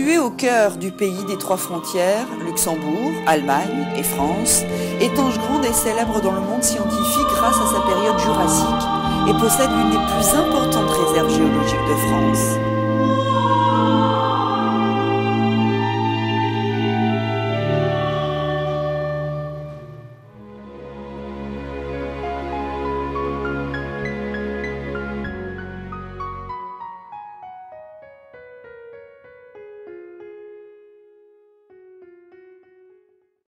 Situé au cœur du pays des trois frontières, Luxembourg, Allemagne et France, Étanges-Grande est célèbre dans le monde scientifique grâce à sa période jurassique et possède l'une des plus importantes réserves géologiques de France.